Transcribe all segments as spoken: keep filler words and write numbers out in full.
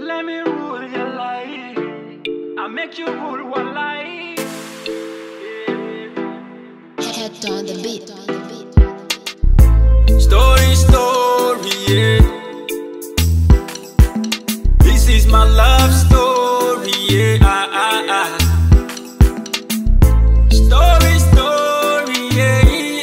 Let me rule your life. I make you rule one life. Head on the beat. Story, story, yeah. This is my love story, yeah. Ah, ah, ah. Story, story, yeah.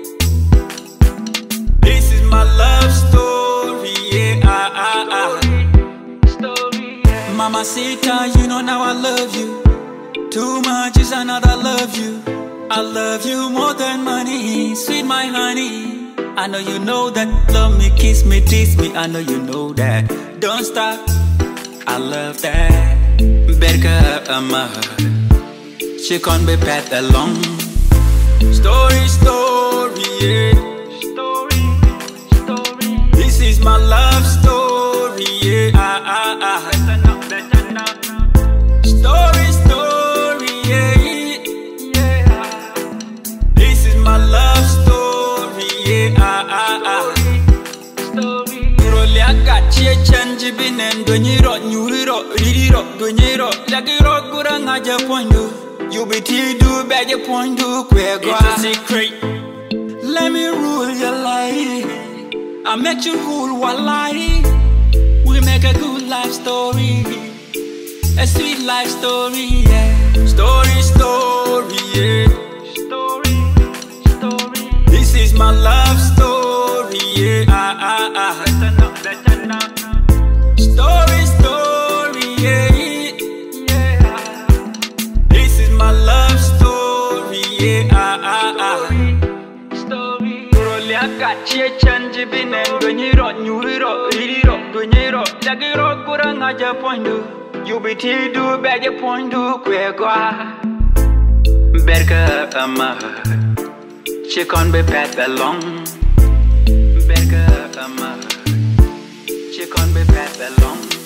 This is my love story, yeah. Ah, ah, ah. Story, yeah. Mamacita, you know now I love you. Too much is another love you. I love you more than money, sweet my honey. I know you know that. Love me, kiss me, tease me. I know you know that. Don't stop. I love that. Berka ama. She can't be path along. Story, story, yeah. Story, story. This is my love story, yeah. Ah, ah, ah. Better now, better now. Story, story, yeah. Yeah. This is my love story, yeah. Ah, ah, ah. Story. Role agachi change binen donyiro nyuriro ririro donyiro lagiro guranga japondu. You be do beje pondu kwegwa. It's a secret. Let me rule your life. I make you rule one life. We make a good life story, a sweet life story, yeah. Story, story, yeah. Story, story. This is my love story, yeah. Ah, ah, ah. Better now, better now. Story, story, yeah. Yeah. This is my love story, yeah. Ah, ah, ah. Story. Role agachi change binen donyiro nyuriro ririro donyiro lagiro kuranga japondu. You be do beje pondu kwegwa. Berka ama. She can't be path along. Berka ama. She can't be path along.